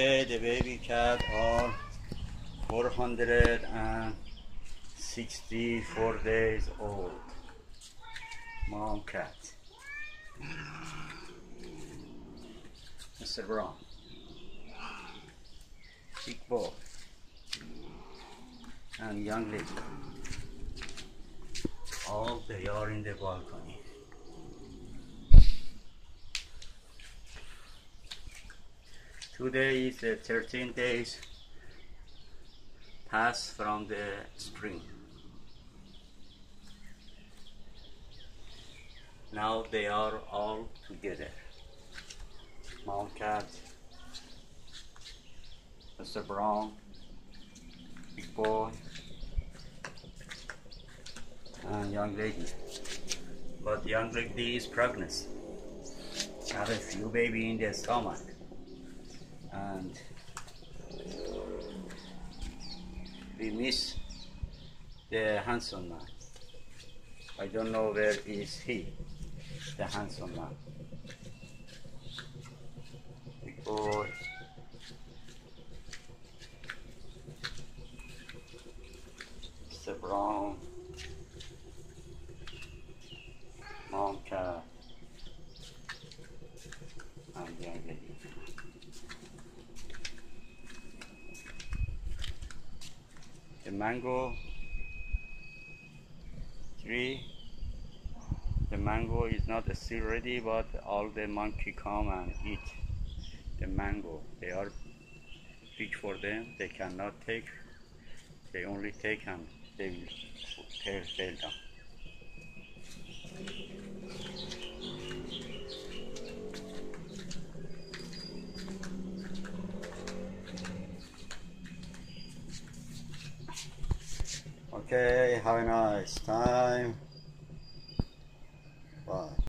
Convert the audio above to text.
Okay, the baby cat are 464 days old. Mom cat. Mr. Brown. Big boy. And young lady. All they are in the balcony. Today is the 13 days pass from the spring. Now they are all together. Mom cat, Mr. Brown, big boy, and young lady. But young lady is pregnant. Have a few baby in the stomach. And we miss the handsome man. I don't know where is he, the handsome man. Big boy. Mr. Brown. Mom cat. And young lady. The mango tree, the mango is not still ready, but all the monkey come and eat the mango. They are big for them, they cannot take, they only take and they will tear down. Okay, have a nice time. Bye.